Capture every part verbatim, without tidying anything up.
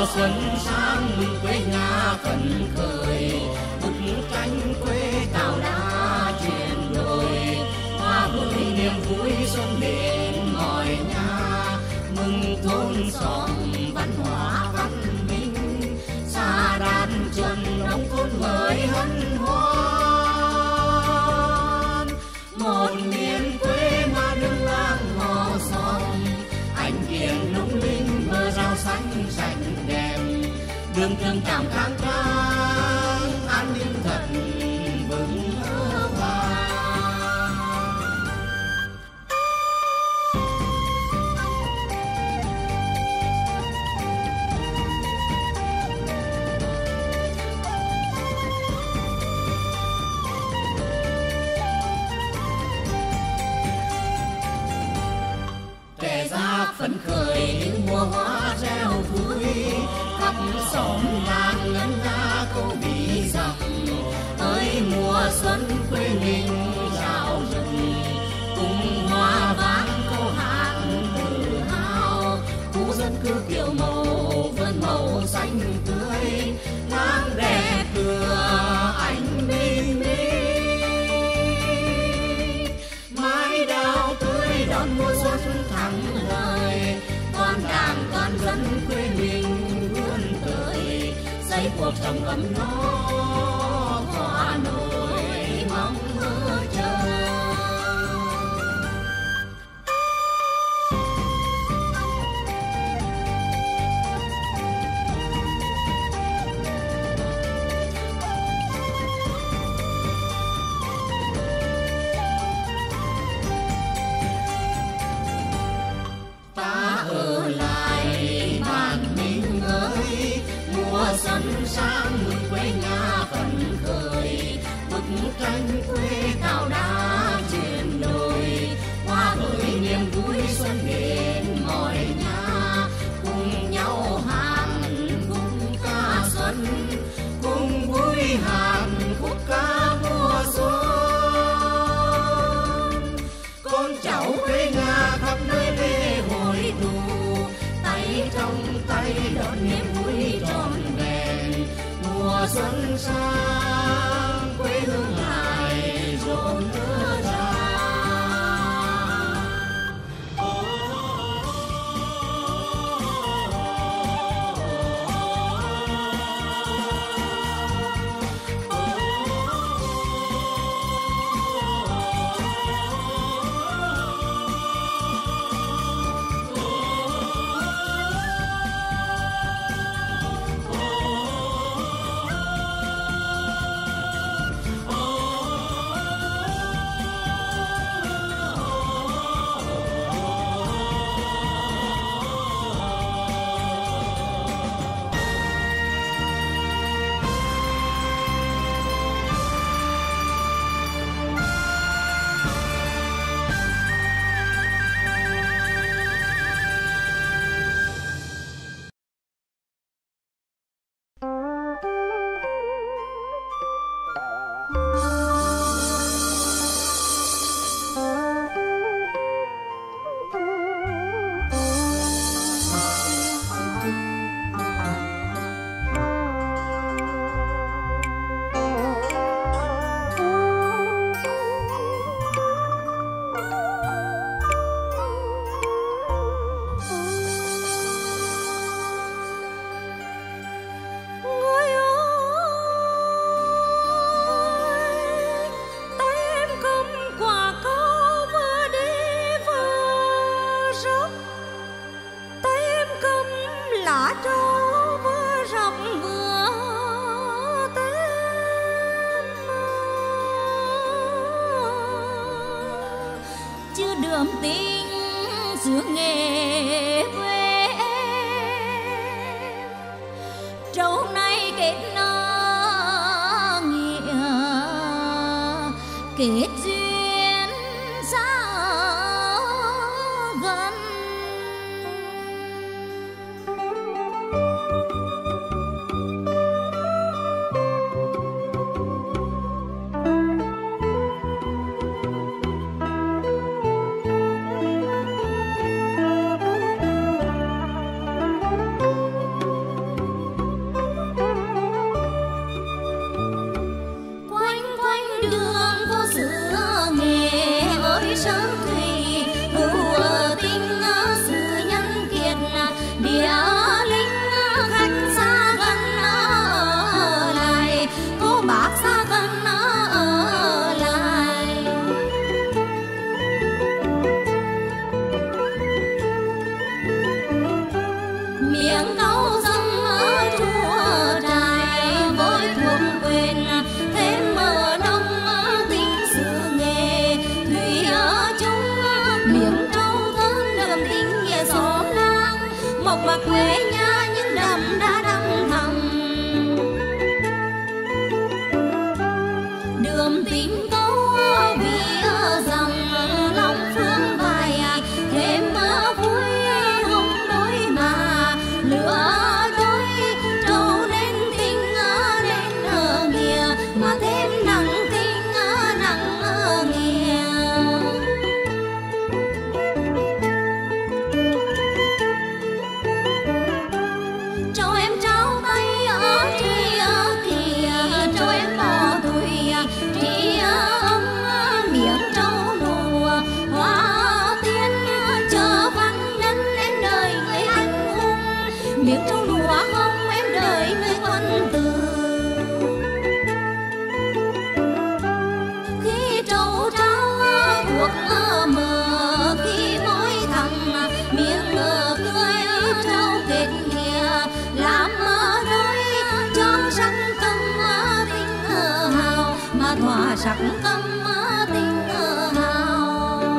mùa xuân sang mừng quê nhà phấn khởi, bức tranh quê cao đã chuyển đổi, hòa với niềm vui xuân đến mọi nhà, mừng thôn xóm văn hóa văn minh, xa đàn chuẩn nông thôn mới hân hoan. Một miền quê mà đường làng ngõ xóm, anh kiển lung linh bờ rau xanh sạch đẹp, đường trường cảm khang trang an ninh thật vững vàng. Trẻ ra phấn khởi như mùa hoa reo vui, khắp xóm làng ngân nga câu ví dặm, ơi mùa xuân quê mình rạo rừng, cùng hoa vang câu hát tự hào, khu dân cư kiểu màu vườn màu xanh tươi, nắng đẹp tựa ánh bình minh, mái đào tươi đón mùa xuân thắng lợi, con đảng con dân quê mình vươn tới, xây cuộc sống ấm no hòa nỗi mong mơ chờ. Xuân sang mừng quê nhà phấn khởi, bức tranh quê cao đã chuyển đổi, hòa với niềm vui xuân đến mọi nhà, cùng nhau hát khúc ca xuân, cùng vui hát khúc ca mùa xuân. Con cháu quê nhà khắp nơi về hội tụ, tay trong tay đón niềm vui trọn vẹn, mùa xuân sang quê hương lại rộn rã. đường tình giữa nghề quê trâu nay kết nơ nghĩa kết duyên xa gần. đường vô xứ nghề ơi sơn thủy hữu tình sự nhân kiệt địa linh khách xa gần ở lại cô bác xa gần ở lại miệng câu dâm chùa trài với thuộc quyền thêm mở đông tình sự nghề thủy ở chung miệng câu thơm đầm tình nghĩa xóm làng mộc mạc quê nhà những đầm đã đâm thầm đường tình câu vì ở dòng lòng phương vài thêm mơ vui hồng đôi mà lửa đôi trâu nên tình nên ở nghĩa mà thêm nặng tình nặng ở nghĩa cho em trao tay ở tri ở kìa cho em bỏ tuổi tri âm miệng trâu nùa hoa tiên chờ văn nhân em đời người anh hùng miệng trâu nùa không em đời người quân tử khi trâu trao cuộc ở mờ khi môi thầm miệng ngờ cười trâu kết nghĩa làm mơ đôi trong sắc câm tình ở hào mà thỏa sắc câm tình ở hào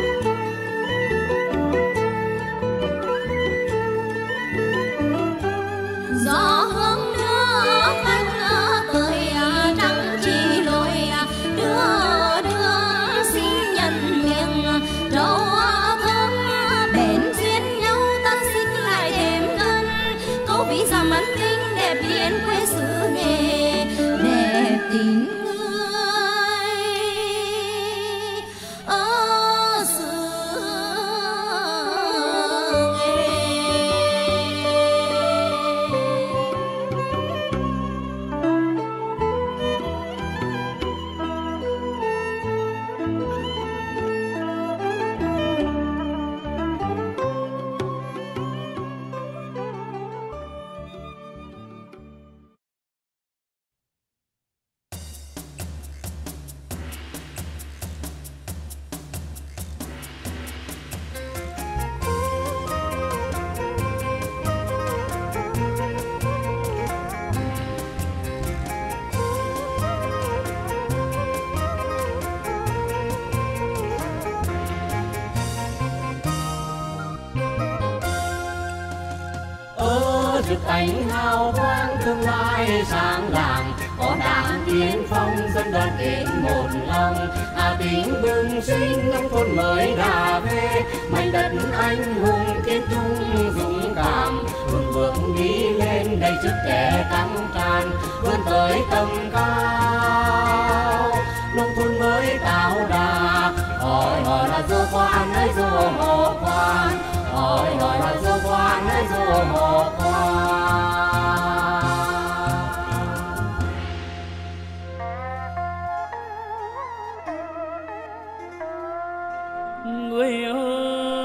gió hướng đưa cánh tới trắng chỉ lối đưa đưa xin nhận miệng trâu thơm bền duyên nhau ta xích lại thêm gần câu ví dặm ân tình đẹp biển quê xứ nghề đẹp tình người ở xứ rực ánh hào quang tương lai sáng lạng có đảng tiên phong dân đoàn kết một lòng Hà Tĩnh bừng sinh nông thôn mới đã về mảnh đất anh hùng kiên trung dũng cảm vững bước đi lên đầy sức trẻ căng tràn vươn tới tầm cao nông thôn mới tạo đà hỏi hỏi là dô quan ơi dô hồ quan hỏi hỏi là dô quan ơi dô hồ quan người ơi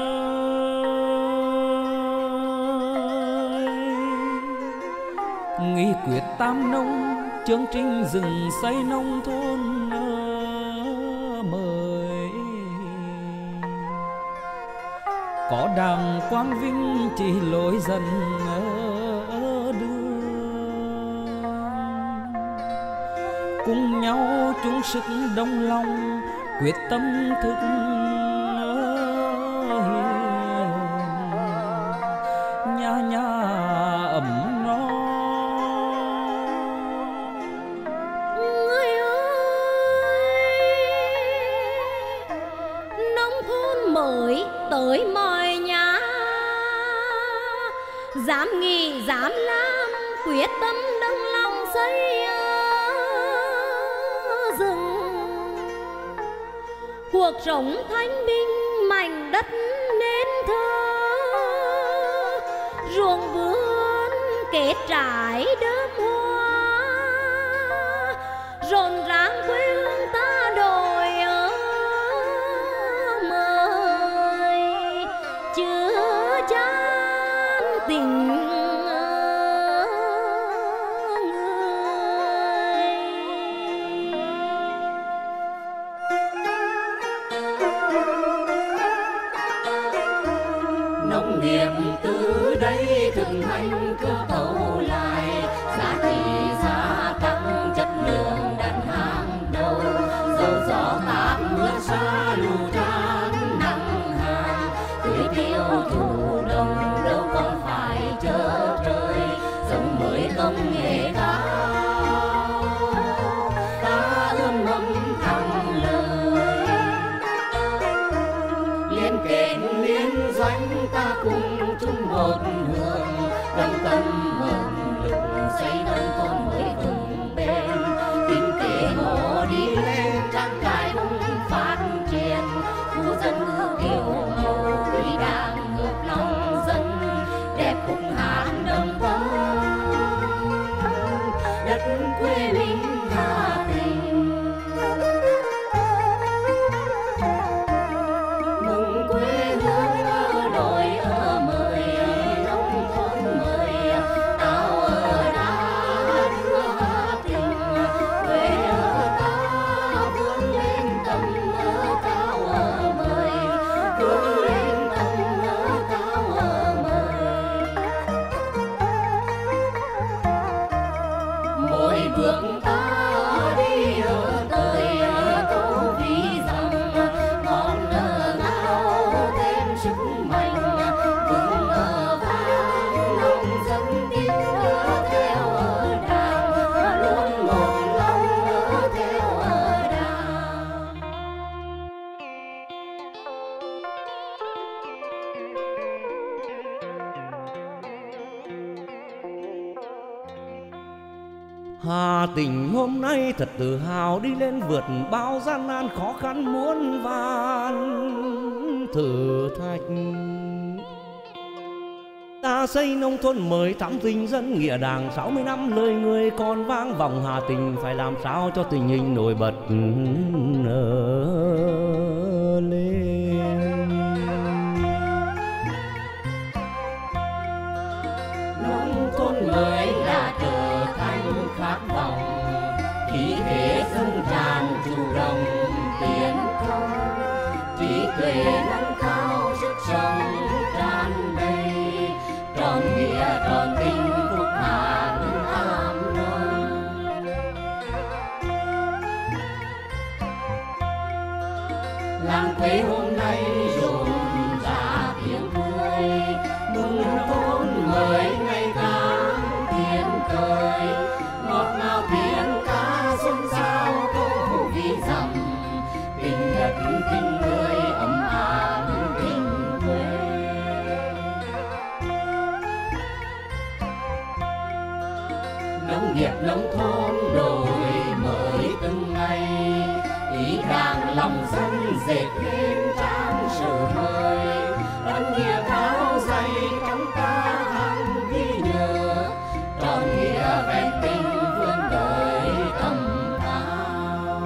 nghị quyết tam nông chương trình rừng xây nông thôn mới có đảng quang vinh chỉ lối dần đường cùng nhau chung sức đồng lòng quyết tâm thực nhà nhà ấm no. Người ơi, nông thôn mới tới mọi nhà, dám nghĩ dám làm, quyết tâm đồng lòng xây rừng. Cuộc sống thanh bình mảnh đất nên thơ, ruộng vườn kết trái đơm hoa, rộn ràng quê hương đây thực hành cơ cấu lại giá trị gia tăng chất lượng đặt hàng đầu. Dầu gió táp mưa xa lù tràn nắng hạn, tưới tiêu thu đông đâu còn phải chờ trời. Giống mới công nghệ cao ta ươm mầm thắng lợi, liên kết liên doanh ta cùng chung một hướng. Đồng tâm hợp lực xây nông thôn mới vững bền, kinh tế hộ đi lên trang trại cũng phát triển. Khu dân cư kiểu mẫu quý đang hợp lòng dân, đẹp cùng hát đồng tâm đất quê mình Hà Tĩnh. Mừng quê hương ở đồi ở mời, nông thôn mới tao ở đã đưa Hà Tĩnh. Quê ở ta vươn lên tầm mơ cao ở mời, vươn lên tầm mơ cao ở mời. Mỗi bước ta đi ở tới câu ví dặm, ngọn cờ ngao thêm sức mạnh. Vững ở vang lòng dân tin ở theo ở Đảng, luôn một lòng ở theo ở Đảng. Hà Tĩnh hôm nay thật tự hào đi lên vượt bao gian nan khó khăn muôn vàn thử thách. Ta xây nông thôn mới thắm tình dân nghĩa Đảng sáu mươi năm lời người còn vang vọng. Hà Tĩnh phải làm sao cho tình hình nổi bật lên. Nông thôn mới đã trở thành khát vọng, khí thế dâng tràn chủ động tiến công. Trí tuệ nâng cao sức sống tràn đầy, tròn nghĩa tròn tình phục hàn am nông. Làng quê hôm nay rộn rã tiếng cười, mừng thôn mới ngày càng tiến tới. Ngọt ngào tiếng ca xuân sao câu ví dặm, tình đất tình người ấm áp tình quê. Nông nghiệp nông thôn đổi mới từng ngày, ý Đảng lòng dân dệt nên trang sử mới. Ân nghĩa cao dày trong ta hằng ghi nhớ, tròn nghĩa vẹn tình vươn tới tầm cao.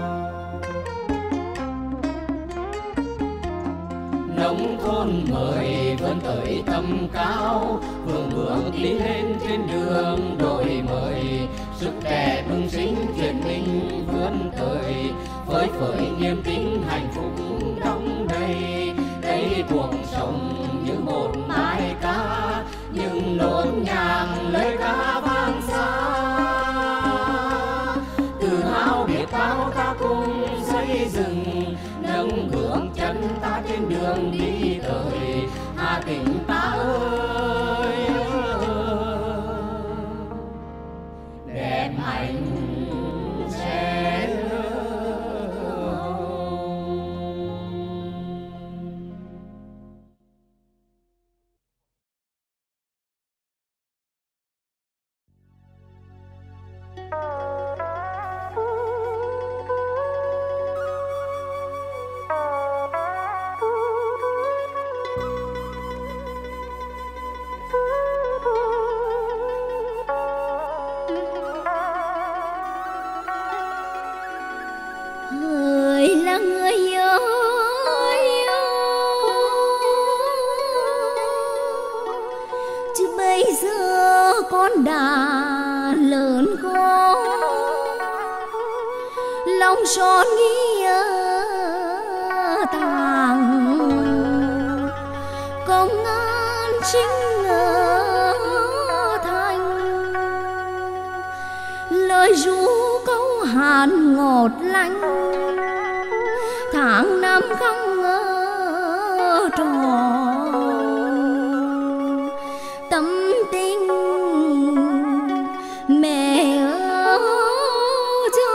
Nông thôn mới vươn tới tầm cao, vững bước đi lên trên đường đổi mới. Sức trẻ bừng sinh chuyển mình vươn tới, phơi phới niềm tin hạnh phúc đong đầy. Đây cuộc sống như một bài ca, những nốt nhàng lời ca vang xa. Tự hào biết bao ta cùng xây dựng, nâng bước chân ta trên đường đi tới Hà Tĩnh ta ơi. Đẹp hạnh sẽ hỡi là người ơi, chứ bây giờ con đã lớn con, lòng son nghĩa tàng công an chính một lành, tháng năm không ngờ tròn tâm tình mẹ ơi cho.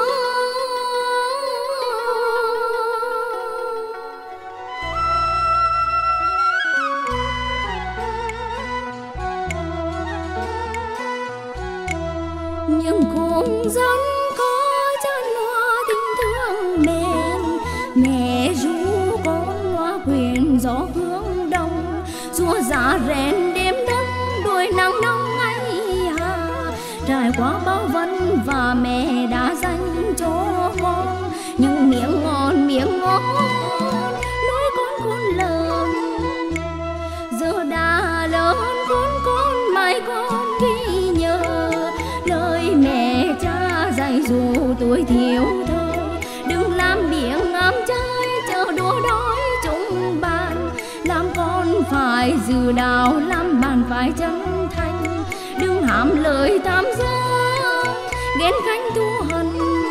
Nhưng cũng dân có chân hoa tình thương mẹ, mẹ ru con hoa quyền gió hướng đông, xua giá rèn đêm đông đuổi nắng nóng ấy hà. Trải qua bao vấn và mẹ đã dành cho con những miếng ngon miếng ngon nuôi con khôn lớn. Giờ đã lớn con con mãi con ghi nhớ lời mẹ cha dạy dù tuổi thiếu thơ. Đừng làm miệng ngắm chơi chờ đua đói chung bàn, làm con phải giữ đạo làm bạn phải chân thành. Đừng hàm lời tham gia ghen khánh thù hận.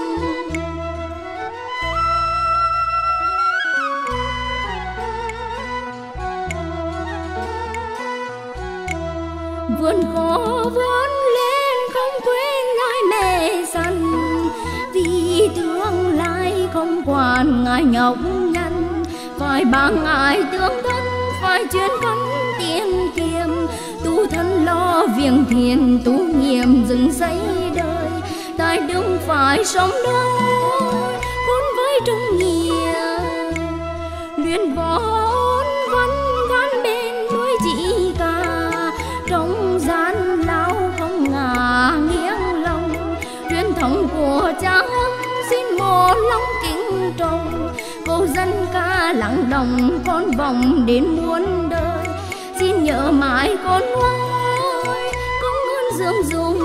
Vươn khó vươn lên không quên lời mẹ dặn, vì tương lai không quản ngại nhọc nhằn. Phải bằng ngại tương thân phải chuyên cắn tiền kiệm, tu thân lo viếng thiền tu nhiệm dừng giấy đời. Tại đừng phải sống đôi khôn với trung nghĩa, luyện võ văn gan bên nuôi chị cả. Trong gian lao không ngả nghiêng lòng, truyền thống của cha ông xin một lòng kính trọng. Câu dân ca lắng đồng con vòng đến muôn đời, xin nhớ mãi con ơi công ơn dương dùng.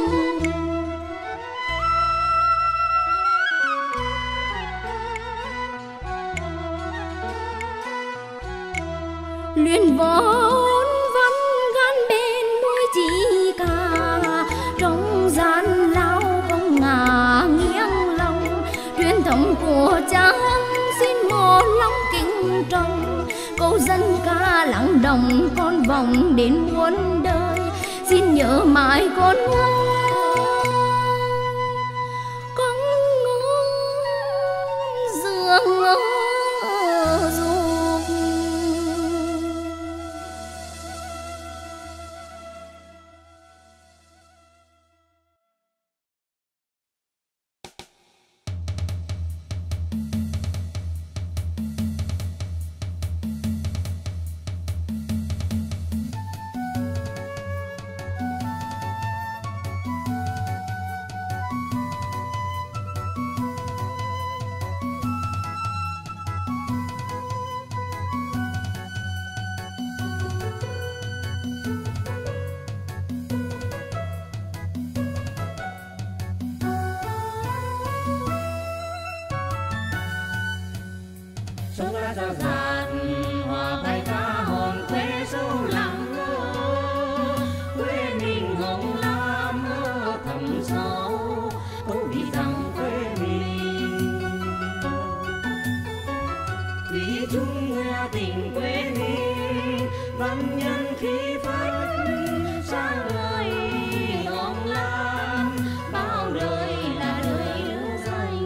Luyện võ văn gan bên nuôi chị cả. Trong gian lao không ngả nghiêng lòng, truyền thống của cha ông xin một lòng kính trọng. Câu dân ca lắng đồng con vòng đến muôn đời, xin nhớ mãi con ơi công ơn dương dục. Sống ra cho dạt hòa bài ca hồn quê sâu lặng, quê mình hồng lam thầm sâu câu vì rằng quê mình thủy chung nghe tình quê mình văn nhân khí phách sang người hồng lam bao đời là đời lưu danh.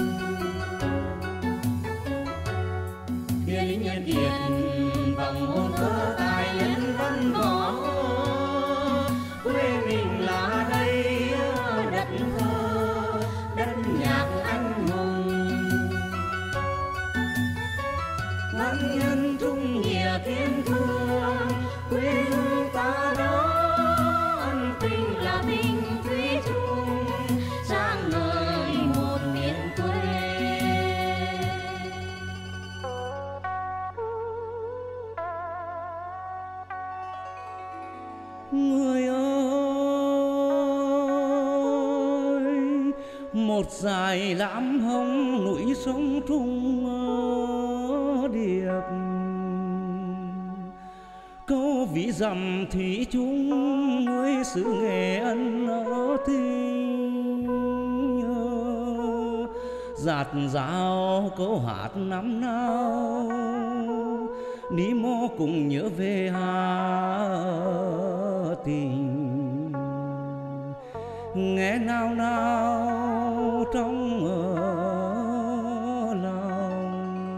Kia lính nhân kiệt vòng hồn thơ tài nhân văn võ, quê mình là đây đất thơ đất nhạc anh hùng. Văn nhân trung nghĩa thiên thương quê hương ta đó, ân tình là tình thủy chung sang ngời một miền quê. Người ơi, một dải lãm hồng núi sông Trung Điệp, câu ví dặm thủy chung người xứ Nghệ Ân ở thi. giạt dao câu hát năm nào ní mô cùng nhớ về Hà Tình nghe nào nào trong lòng.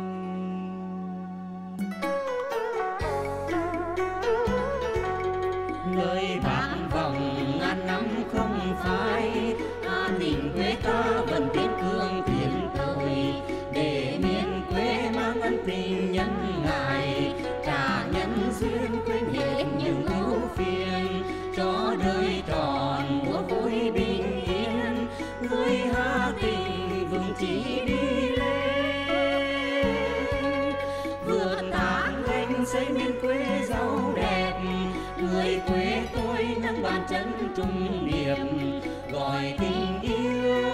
Lời bạc vòng ngàn năm không phai, Hà Tình quê ta vẫn kiên cường tiến tới, để miền quê mang ân tình nhân ngài, trả nhân duyên quên hết những ưu phiền, cho đời tròn mùa vui bình yên. Người Hà Tình vững chí đi lên, vượt tháng gánh xây miền quê giàu đẹp. Người quê tôi nâng bàn chân trung điệp, gọi tình yêu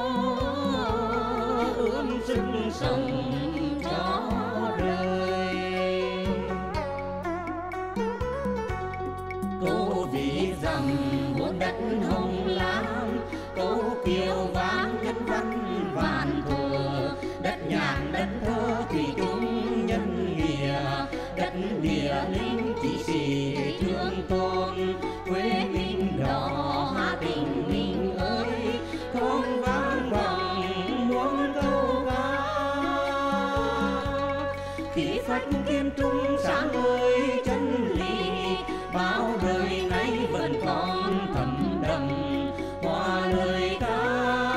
ươm sức sống cho đời. Câu ví dặm muôn đất hồng lam, câu kiều vang nhân văn vạn thuở. Đất nhạc đất thơ thủy chung nhân nghĩa, đất địa linh chỉ sĩ thương tôn. Quê mình đó Hà Tình mình ơi, không vang bằng muôn câu ca. Khi phách kiên trung sáng ngời chân lý, bao đời nay vẫn còn thầm đậm hoa lời ca.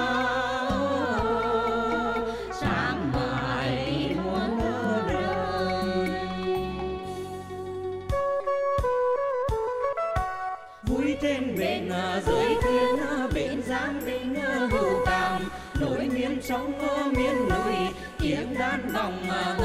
Sáng mãi muôn đời vui trên bến dưới thuyền bên Giang Đình hữu cảm, nối miền sông miền núi tiếng đàn vòng